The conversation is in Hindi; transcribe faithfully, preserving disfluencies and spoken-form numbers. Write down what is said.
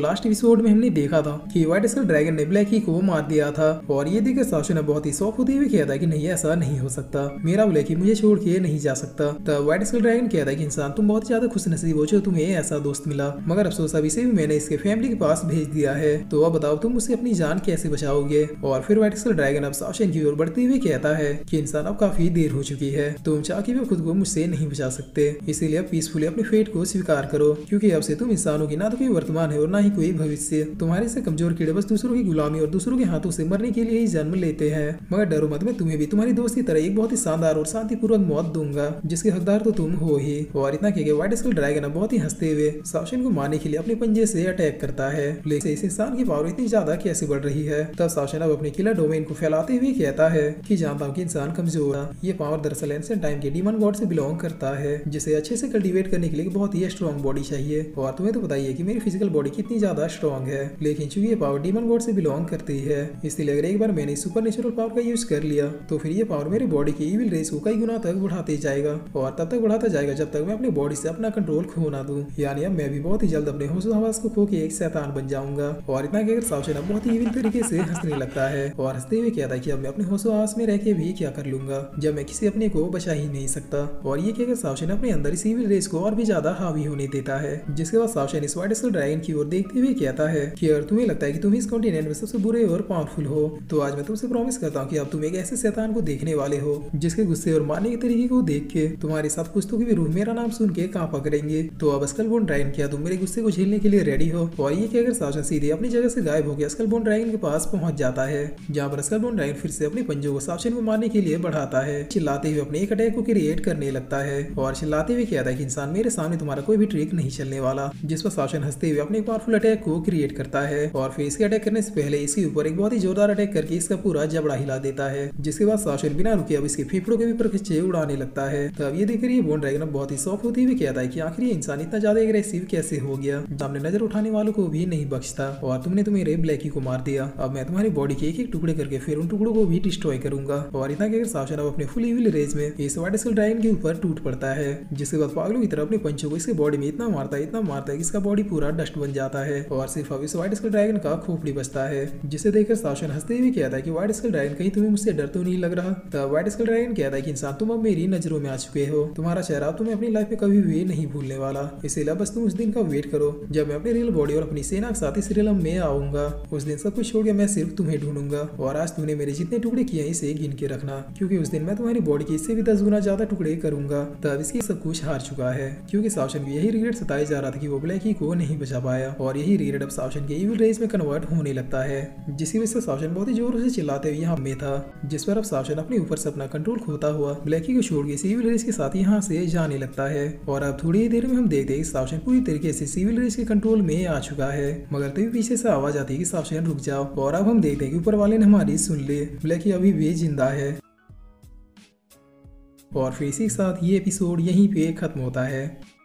लास्ट एपिसोड में हमने देखा था कि व्हाइट स्कल ड्रैगन ने ब्लैकी को मार दिया था और ये देखकर साशा बहुत ही शौक होते हुए कहता है कि नहीं ऐसा नहीं हो सकता, मेरा ब्लैकी मुझे छोड़ के नहीं जा सकता। तब व्हाइट स्कल ड्रैगन कहता है कि इंसान तुम बहुत ज्यादा खुश नसीब हो जो तुम्हें ऐसा दोस्त मिला, मगर अफसोस अभी से भी मैंने इसके फैमिली के पास भेज दिया है, तो अब बताओ तुम उसे अपनी जान कैसे बचाओगे। और फिर व्हाइट स्कल ड्रैगन अब साशा की ओर बढ़ते हुए कहता है कि इंसान अब काफी देर हो चुकी है, तुम चाह के भी खुद को मुझसे नहीं बचा सकते, इसीलिए अब पीसफुली अपने फेट को स्वीकार करो, क्योंकि अब से तुम इंसानों की ना तो कोई वर्तमान है और ना ही कोई भविष्य। तुम्हारे से कमजोर कीड़े बस दूसरों की गुलामी और दूसरों के हाथों से मरने के लिए ही जन्म लेते हैं, मगर डरो मत, मैं तुम्हें भी तुम्हारी दोस्त की तरह एक बहुत ही शानदार और शांतिपूर्वक मौत दूंगा जिसके हकदार तो तुम हो ही। और इतना कहकर व्हाइट स्कल ड्रैगन बहुत ही हंसते हुए साशन को मारने के लिए अपने पंजे से अटैक करता है। लेकिन इस इंसान की पावर इतनी ज्यादा कैसे बढ़ रही है। तब साशन अब अपने किलर डोमेन को फैलाते हुए कहता है कि जानता हूँ कि इंसान कमजोर है, ये पावर दरअसल एंशिएंट टाइम के डीमन गॉड से बिलोंग करता है, जिसे अच्छे से कल्टीवेट करने के लिए बहुत ही स्ट्रॉन्ग बॉडी चाहिए। और तुम्हें तो बताइए कि मेरी फिजिकल बॉडी कितनी ज्यादा स्ट्रॉन्ग है, लेकिन चूंकि ये पावर डीमन गॉड से बिलोंग करती है, इसलिए अगर एक बार मैंने सुपर नेचुरल पावर का यूज कर लिया तो फिर ये पावर मेरी बॉडी की इविल रेस को कई गुना तक बढ़ाते जाएगा और तब तक बढ़ाता जाएगा जब तक मैं अपनी बॉडी से अपना कंट्रोल खो ना दूं। यानी अब मैं भी बहुत ही जल्द अपने होशो हवास को खो के एक शैतान बन जाऊंगा। और इतना कहकर सावशेन बहुत ही इविल तरीके से हंसने लगता है और हंसते हुए कहता है कि अब मैं अपने होशो हवास में रह के भी क्या कर लूंगा जब मैं किसी अपने को बचा ही नहीं सकता। और ये कहकर सावशेन अपने अंदर इस इविल रेस को और भी ज्यादा हावी होने देता है, जिसके बाद सावशेन इस व्हाइट स्कल ड्रैगन की ओर देखते हुए कहता है कि अगर तुम्हें लगता है कि तुम इस कॉन्टिनेंट में सबसे बुरे और पावरफुल हो तो आज मैं तुमसे प्रॉमिस करता हूँ कि अब तुम एक ऐसे शैतान को देखने वाले हो जिसके गुस्से और मारने के तरीके को देख के तुम्हारे साथ कुश्तों की भी रूह मेरा नाम सुन के कांपा करेंगे। तो अब स्कलबोन ड्रैगन, क्या तुम मेरे गुस्से को झेलने के लिए रेडी हो। और ये कहकर साशा सीधे अपनी जगह से गायब हो गया स्कलबोन ड्रैगन के पास पहुंच जाता है, जहाँ पर स्कलबोन ड्रैगन फिर से अपने पंजों को साशा को मारने के लिए बढ़ाता है, चिल्लाते हुए अपने एक अटैक को क्रिएट करने लगता है और चिल्लाते हुए कहता है कि इंसान मेरे सामने तुम्हारा कोई भी ट्रिक नहीं चलने वाला। जिस पर साशा हंसते हुए अपने पावरफुल अटैक को क्रिएट करता है और फिर इसके अटैक करने से पहले इसके ऊपर एक बहुत ही जोरदार अटैक करके इसका पूरा जबड़ा हिला देता है, जिसके बाद साशन बिना रुके अब इसके फेफड़ों के भी परखचे उड़ाने लगता है। तब ये देखकर ये बोन ड्रैगन बहुत ही शौक होती हुई कहता है कि आखिर ये इंसान इतना ज्यादा एग्रेसिव कैसे हो गया, सामने नजर उठाने वालों को भी नहीं बख्शता। और तुमने तो मेरे ब्लैकी को मार दिया, अब मैं तुम्हारी बॉडी के एक एक टुकड़े करके फिर उन टुकड़ों को भी डिस्ट्रॉय करूंगा। और इतना कहकर साशन अब अपने फुल इविल रेज में इस व्हाइट स्कल ड्रैगन के ऊपर टूट पड़ता है, जिसके बाद पागलों की तरह अपने पंचों को इसके बॉडी में इतना मारता है इतना मारता है कि इसका बॉडी पूरा डस्ट बन जाता है और सिर्फ अब इस व्हाइट स्कल ड्रैगन का खोपड़ी बचता है, जिसे देखकर साशन हंसते हुए कहता है कि व्हाइट स्कल ड्रैगन कहीं तुम्हें मुझसे डर तो नहीं लग रहा। तब व्हाइट स्कल ड्रैगन कहता है कि इंसान तुम अब मेरी नजरों में आ चुके हो, तुम्हारा चेहरा तुम्हें अपनी लाइफ में कभी भी नहीं भूलने वाला, इसीलिए बस तुम उस दिन का वेट करो जब मैं अपनी रियल बॉडी और अपनी सेना के साथ इस रियलम में आऊंगा। उस दिन सब कुछ छोड़ के मैं सिर्फ तुम्हें ढूंढूंगा और आज तुमने मेरे जितने टुकड़े किए हैं इसे गिन के रखना, क्योंकि उस दिन मैं तुम्हारी बॉडी के इससे भी दस गुना ज्यादा टुकड़े करूंगा। तब इसकी सब कुछ हार चुका है, क्योंकि सावशन भी यही रिग्रेट सताया जा रहा था कि वो ब्लैकी को नहीं बचा पाया और यही रिग्रेट अब सावशन के इविल रेस में कन्वर्ट होने लगता है, जिसकी वजह से सावशन बहुत ही जोर से चिल्लाते हुए यहाँ में था, जिस पर अब सावशन अपने ऊपर से अपना कंट्रोल खोता हुआ ब्लैकी को छोड़ के सिविल रेस के साथ यहाँ से जाने लगता है। और अब थोड़ी ही देर में हम देखते हैं कि सावशन पूरी तरीके से सिविल रेस के कंट्रोल में आ चुका है, मगर तभी पीछे से आवाज आती है कि सावशन रुक जाओ। और अब हम देखते हैं कि ऊपर वाले ने हमारी सुन ली, ब्लैकी अभी भी जिंदा है। और फिर इसी के साथ ये एपिसोड यहीं पे खत्म होता है।